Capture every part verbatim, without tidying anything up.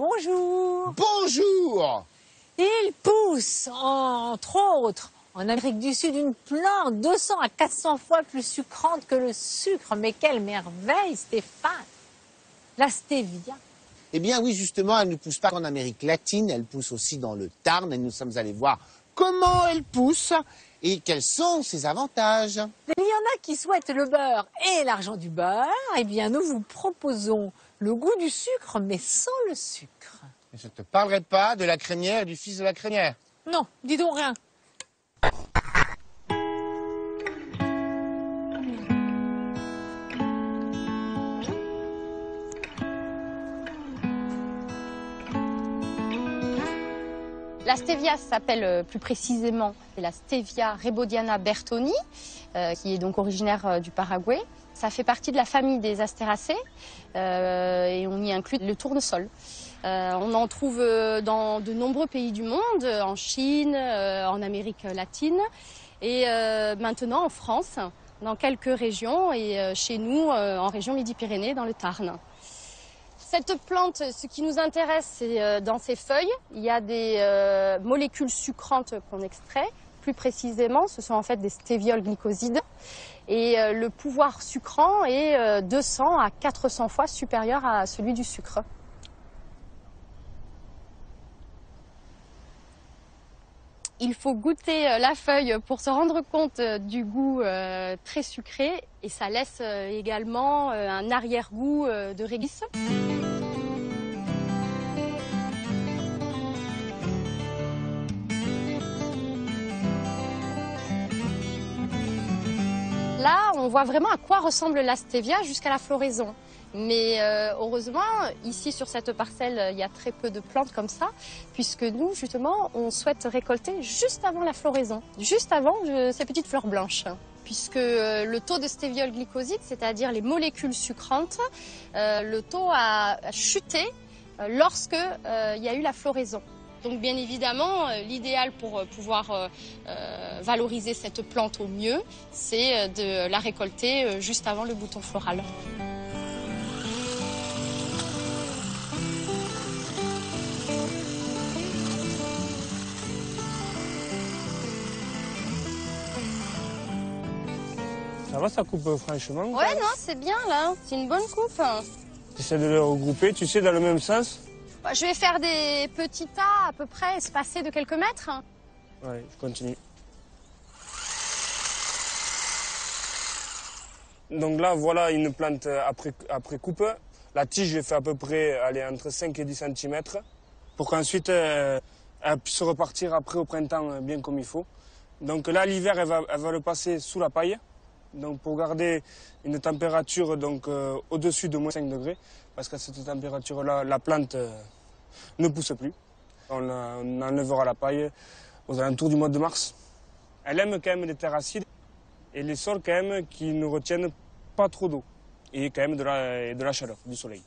bonjour. Bonjour. Il pousse, entre autres, en Amérique du Sud, une plante deux cents à quatre cents fois plus sucrante que le sucre. Mais quelle merveille, Stéphane! La stevia. Eh bien oui, justement, elle ne pousse pas qu'en Amérique latine, elle pousse aussi dans le Tarn et nous sommes allés voir comment elle pousse et quels sont ses avantages. Il y en a qui souhaitent le beurre et l'argent du beurre. Eh bien, nous vous proposons le goût du sucre, mais sans le sucre. Je ne te parlerai pas de la crémière et du fils de la crémière. Non, dis donc rien. La stevia s'appelle plus précisément la stevia rebaudiana bertoni, euh, qui est donc originaire euh, du Paraguay. Ça fait partie de la famille des astéracées euh, et on y inclut le tournesol. Euh, on en trouve dans de nombreux pays du monde, en Chine, euh, en Amérique latine et euh, maintenant en France, dans quelques régions et euh, chez nous euh, en région Midi-Pyrénées, dans le Tarn. Cette plante, ce qui nous intéresse, c'est euh, dans ses feuilles, il y a des euh, molécules sucrantes qu'on extrait. Plus précisément, ce sont en fait des stéviols glycosides. Et euh, le pouvoir sucrant est euh, deux cents à quatre cents fois supérieur à celui du sucre. Il faut goûter euh, la feuille pour se rendre compte euh, du goût euh, très sucré. Et ça laisse euh, également euh, un arrière-goût euh, de réglisse. Là, on voit vraiment à quoi ressemble la stevia jusqu'à la floraison. Mais euh, heureusement, ici sur cette parcelle, il y a très peu de plantes comme ça, puisque nous, justement, on souhaite récolter juste avant la floraison, juste avant euh, ces petites fleurs blanches. Puisque euh, le taux de stéviol glycoside, c'est-à-dire les molécules sucrantes, euh, le taux a, a chuté euh, lorsque euh, il y a eu la floraison. Donc bien évidemment, euh, l'idéal pour euh, pouvoir euh, euh, valoriser cette plante au mieux, c'est euh, de la récolter euh, juste avant le bouton floral. Ça va, ça coupe franchement? Ouais, non, c'est bien là, c'est une bonne coupe. Tu essaies de les regrouper, tu sais, dans le même sens? Je vais faire des petits tas à peu près espacés de quelques mètres. Ouais, je continue. Donc là, voilà une plante après, après coupe. La tige, je fais à peu près aller entre cinq et dix centimètres pour qu'ensuite euh, elle puisse repartir après au printemps bien comme il faut. Donc là, l'hiver, elle va, elle va le passer sous la paille. Donc pour garder une température donc euh, au-dessus de moins cinq degrés, parce qu'à cette température-là, la plante euh, ne pousse plus. On, euh, on enlèvera la paille aux alentours du mois de mars. Elle aime quand même les terres acides et les sols quand même qui ne retiennent pas trop d'eau et quand même de la, de la chaleur, du soleil.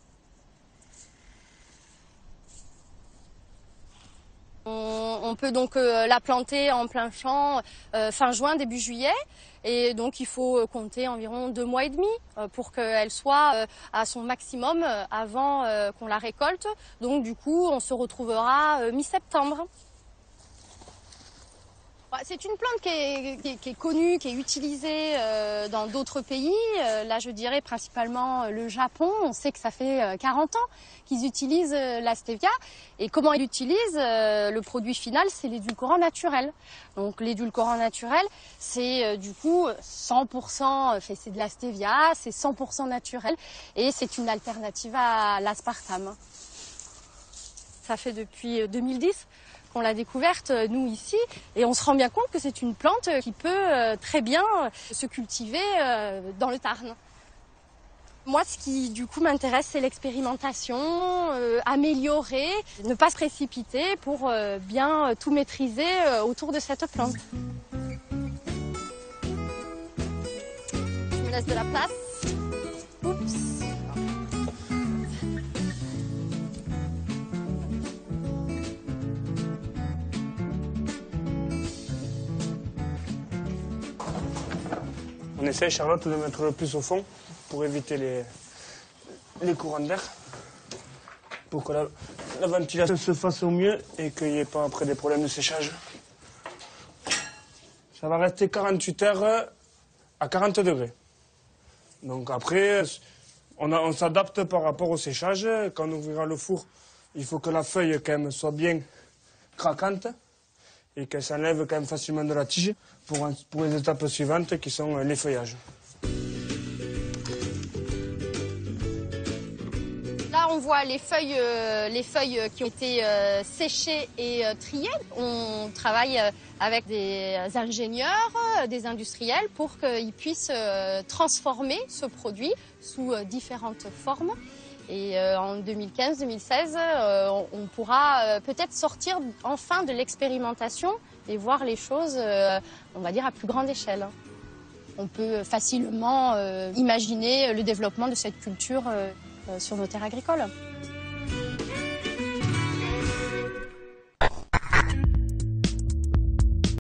On peut donc euh, la planter en plein champ euh, fin juin, début juillet. Et donc il faut compter environ deux mois et demi euh, pour qu'elle soit euh, à son maximum euh, avant euh, qu'on la récolte. Donc du coup, on se retrouvera euh, mi-septembre. C'est une plante qui est, qui, est, qui est connue, qui est utilisée euh, dans d'autres pays. Euh, là, je dirais principalement euh, le Japon. On sait que ça fait euh, quarante ans qu'ils utilisent euh, la stevia. Et comment ils l'utilisent? euh, Le produit final, c'est l'édulcorant naturel. Donc l'édulcorant naturel, c'est euh, du coup cent pour cent fait, c'est de la stevia, c'est cent pour cent naturel. Et c'est une alternative à l'aspartame. Ça fait depuis deux mille dix qu'on l'a découverte, nous, ici, et on se rend bien compte que c'est une plante qui peut euh, très bien se cultiver euh, dans le Tarn. Moi, ce qui, du coup, m'intéresse, c'est l'expérimentation, euh, améliorer, ne pas se précipiter pour euh, bien tout maîtriser euh, autour de cette plante. Je me laisse de la place. Oups. On essaie, Charlotte, de mettre le plus au fond pour éviter les, les courants d'air. pour que la, la ventilation se fasse au mieux et qu'il n'y ait pas après des problèmes de séchage. Ça va rester quarante-huit heures à quarante degrés. Donc après, on, on s'adapte par rapport au séchage. Quand on ouvrira le four, il faut que la feuille quand même soit bien craquante et qu'elle s'enlève quand même facilement de la tige pour, pour les étapes suivantes qui sont l'effeuillage. Là, on voit les feuilles, euh, les feuilles qui ont été euh, séchées et euh, triées. On travaille euh, avec des ingénieurs, euh, des industriels pour qu'ils puissent euh, transformer ce produit sous euh, différentes formes. Et euh, en deux mille quinze deux mille seize, euh, on, on pourra euh, peut-être sortir enfin de l'expérimentation et voir les choses, euh, on va dire, à plus grande échelle. On peut facilement euh, imaginer le développement de cette culture euh, sur nos terres agricoles.